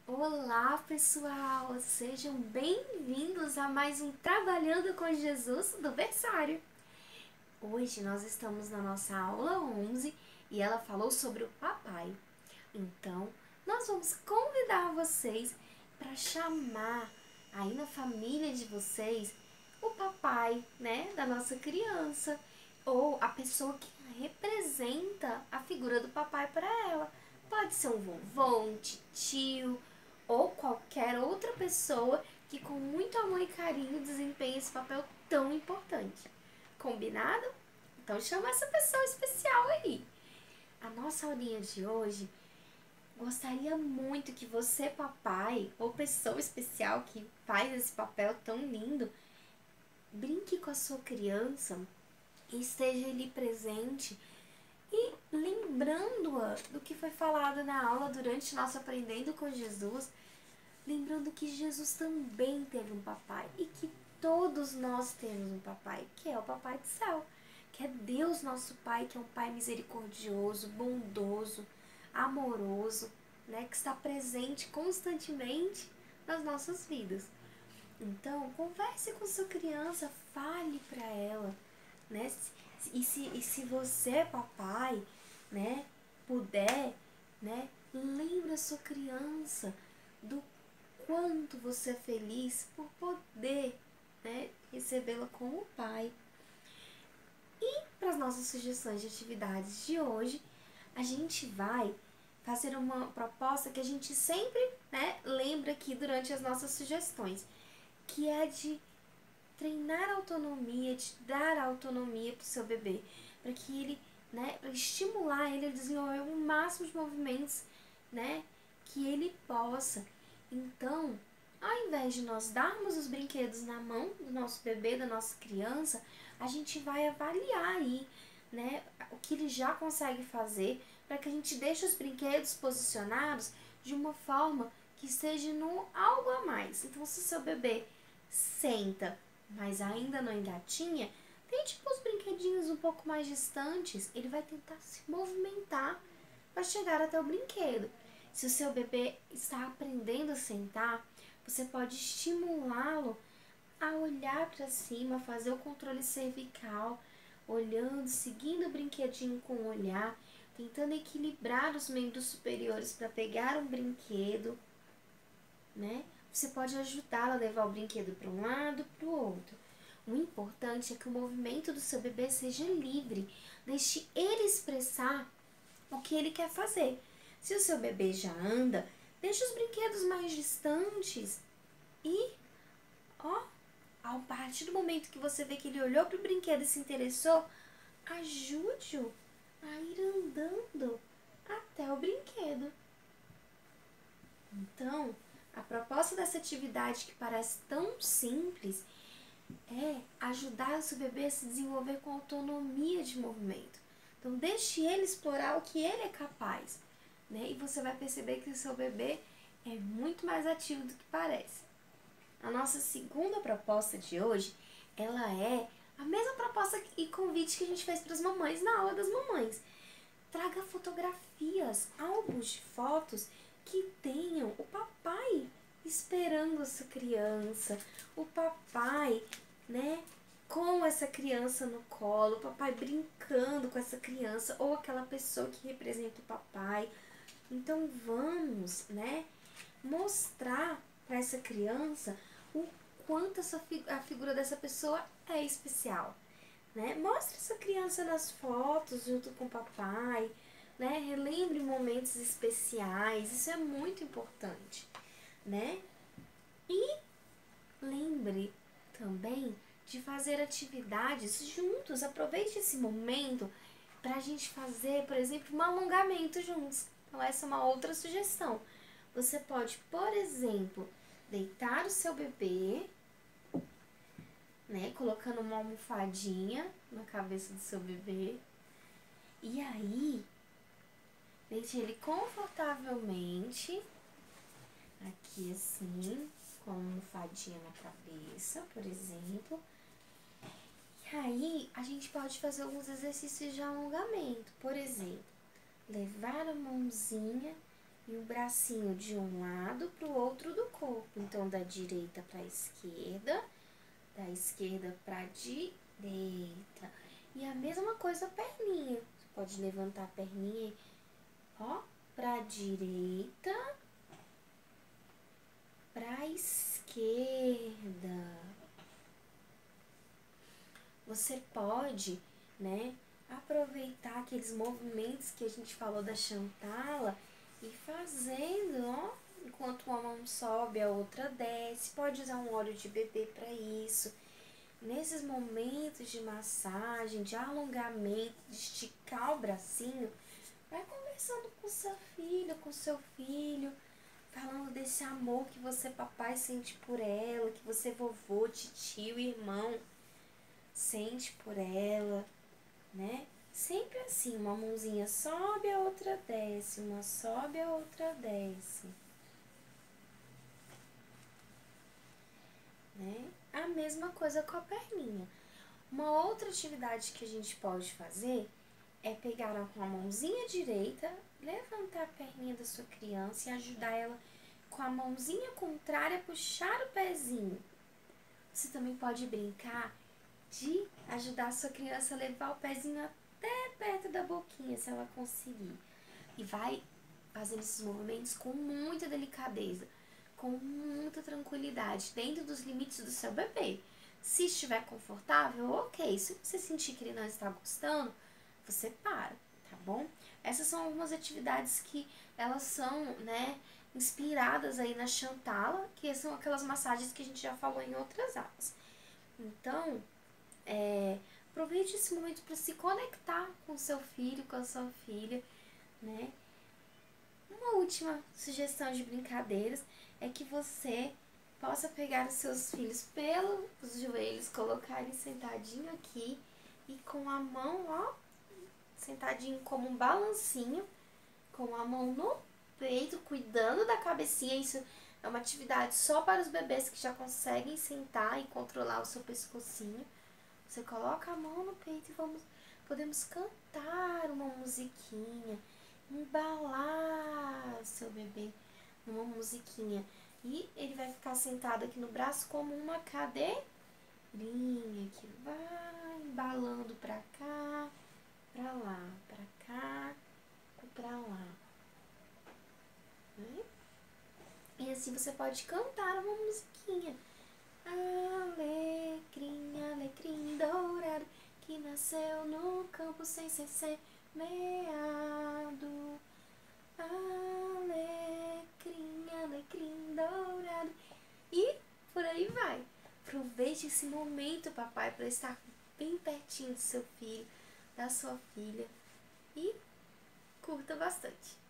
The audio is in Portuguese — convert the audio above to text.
Olá, pessoal! Sejam bem-vindos a mais um Trabalhando com Jesus do Versário. Hoje nós estamos na nossa aula 11 e ela falou sobre o papai. Então, nós vamos convidar vocês para chamar aí na família de vocês o papai, né, da nossa criança, ou a pessoa que representa a figura do papai para ela. Pode ser um vovô, um tio ou qualquer outra pessoa que com muito amor e carinho desempenha esse papel tão importante. Combinado? Então chama essa pessoa especial aí. A nossa aulinha de hoje gostaria muito que você, papai, ou pessoa especial que faz esse papel tão lindo, brinque com a sua criança e esteja ali presente e lembrando-a do que foi falado na aula durante nosso Aprendendo com Jesus, lembrando que Jesus também teve um papai e que todos nós temos um papai, que é o Papai do Céu, que é Deus nosso Pai, que é um Pai misericordioso, bondoso, amoroso, né, que está presente constantemente nas nossas vidas. Então, converse com sua criança, fale para ela, né? E se você, papai, né, puder, né, lembre a sua criança do quanto você é feliz por poder, né, recebê-la como pai. E para as nossas sugestões de atividades de hoje, a gente vai fazer uma proposta que a gente sempre, né, lembra aqui durante as nossas sugestões, que é de treinar a autonomia, de dar autonomia para o seu bebê, para que ele, né, estimular ele a desenvolver o máximo de movimentos, né, que ele possa. Então, ao invés de nós darmos os brinquedos na mão do nosso bebê, da nossa criança, a gente vai avaliar aí, né, o que ele já consegue fazer, para que a gente deixe os brinquedos posicionados de uma forma que esteja no algo a mais. Então, se o seu bebê senta, mas ainda não engatinha, tem tipo os brinquedinhos um pouco mais distantes, ele vai tentar se movimentar para chegar até o brinquedo. Se o seu bebê está aprendendo a sentar, você pode estimulá-lo a olhar para cima, fazer o controle cervical, olhando, seguindo o brinquedinho com o olhar, tentando equilibrar os membros superiores para pegar um brinquedo, né? Você pode ajudá-la a levar o brinquedo para um lado, para o outro. O importante é que o movimento do seu bebê seja livre. Deixe ele expressar o que ele quer fazer. Se o seu bebê já anda, deixe os brinquedos mais distantes e, ó, a partir do momento que você vê que ele olhou para o brinquedo e se interessou, ajude-o a ir andando até o brinquedo. Então, a proposta dessa atividade que parece tão simples é ajudar o seu bebê a se desenvolver com autonomia de movimento. Então, deixe ele explorar o que ele é capaz, né? E você vai perceber que o seu bebê é muito mais ativo do que parece. A nossa segunda proposta de hoje, ela é a mesma proposta e convite que a gente fez para as mamães na aula das mamães. Traga fotografias, álbuns de fotos que tenham o papai esperando essa criança, o papai, né, com essa criança no colo, o papai brincando com essa criança ou aquela pessoa que representa o papai. Então vamos, né, mostrar para essa criança o quanto a figura dessa pessoa é especial, né? Mostre essa criança nas fotos junto com o papai, né? Relembre momentos especiais, isso é muito importante, né? E lembre também de fazer atividades juntos. Aproveite esse momento para a gente fazer, por exemplo, um alongamento juntos. Então, essa é uma outra sugestão. Você pode, por exemplo, deitar o seu bebê, né, colocando uma almofadinha na cabeça do seu bebê. E aí, deite ele confortavelmente, aqui assim, com uma almofadinha na cabeça, por exemplo. E aí, a gente pode fazer alguns exercícios de alongamento. Por exemplo, levar a mãozinha e o bracinho de um lado para o outro do corpo. Então, da direita para a esquerda, da esquerda para a direita. E a mesma coisa a perninha. Você pode levantar a perninha, ó, para a direita, para a esquerda. Você pode, né, aproveitar aqueles movimentos que a gente falou da Chantala e fazendo, ó, enquanto uma mão sobe, a outra desce. Pode usar um óleo de bebê para isso. Nesses momentos de massagem, de alongamento, de esticar o bracinho, vai conversando com sua filha, com seu filho, falando desse amor que você, papai, sente por ela, que você, vovô, titio, irmão, sente por ela, né? Sempre assim, uma mãozinha sobe, a outra desce, uma sobe, a outra desce, né? A mesma coisa com a perninha. Uma outra atividade que a gente pode fazer é pegar com a mãozinha direita, levantar a perninha da sua criança e ajudar ela com a mãozinha contrária a puxar o pezinho. Você também pode brincar de ajudar a sua criança a levar o pezinho até perto da boquinha, se ela conseguir. E vai fazendo esses movimentos com muita delicadeza, com muita tranquilidade, dentro dos limites do seu bebê. Se estiver confortável, ok. Se você sentir que ele não está gostando, você para, tá bom? Essas são algumas atividades que elas são, né, inspiradas aí na Chantala, que são aquelas massagens que a gente já falou em outras aulas. Então, aproveite esse momento para se conectar com seu filho, com a sua filha, né? Uma última sugestão de brincadeiras é que você possa pegar os seus filhos pelos joelhos, colocar eles sentadinho aqui e com a mão, ó, sentadinho como um balancinho, com a mão no peito, cuidando da cabecinha. Isso é uma atividade só para os bebês que já conseguem sentar e controlar o seu pescocinho. Você coloca a mão no peito e podemos cantar uma musiquinha, embalar o seu bebê numa musiquinha. E ele vai ficar sentado aqui no braço como uma cadeirinha que vai embalando pra cá, pra lá, pra cá e pra lá. Né? E assim você pode cantar uma musiquinha. Alecrim, alecrim dourado, que nasceu no campo sem ser semeado. Alecrim, alecrim dourado. E por aí vai. Aproveite esse momento, papai, para estar bem pertinho do seu filho, da sua filha. E curta bastante.